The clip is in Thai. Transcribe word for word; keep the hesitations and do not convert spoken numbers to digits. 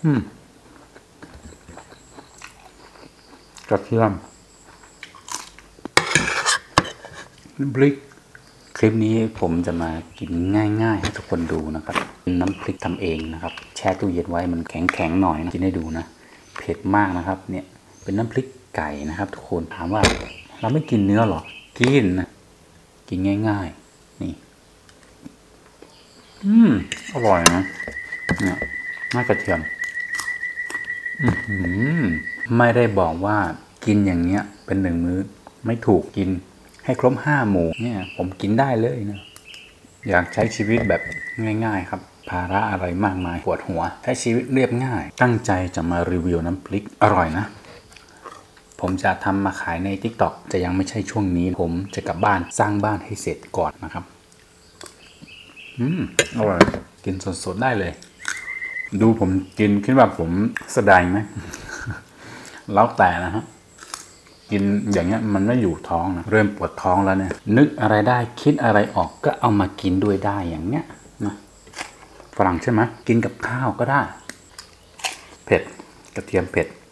อืมกระเทียมน้ำพริกคลิปนี้ผมจะมากินง่ายๆให้ทุกคนดูนะครับเป็นน้ำพริกทำเองนะครับแช่ตู้เย็นไว้มันแข็งๆหน่อยนะกินให้ดูนะเผ็ดมากนะครับเนี่ยเป็นน้ำพริกไก่นะครับทุกคนถามว่าเราไม่กินเนื้อหรอกินนะกินง่ายๆนี่อืมอร่อยนะเนี่ยน่ากระเทียมอืมไม่ได้บอกว่ากินอย่างเงี้ยเป็นหนึ่งมื้อไม่ถูกกินให้ครบห้าหมู่เนี่ยผมกินได้เลยนะอยากใช้ชีวิตแบบง่ายๆครับภาระอะไรมากมายปวดหัวใช้ชีวิตเรียบง่ายตั้งใจจะมารีวิวน้ำพริกอร่อยนะผมจะทำมาขายใน ติ๊กต็อก จะยังไม่ใช่ช่วงนี้ผมจะกลับบ้านสร้างบ้านให้เสร็จก่อนนะครับอืมอร่อยกินสดๆได้เลยดูผมกินคิดว่าผมแสดงไหม แล้วแต่นะฮะกินอย่างเงี้ยมันไม่อยู่ท้องนะเริ่มปวดท้องแล้วเนี่ยนึกอะไรได้คิดอะไรออกก็เอามากินด้วยได้อย่างเงี้ยนะฝรั่งใช่ไหมกินกับข้าวก็ได้เผ็ดกระเทียมเผ็ด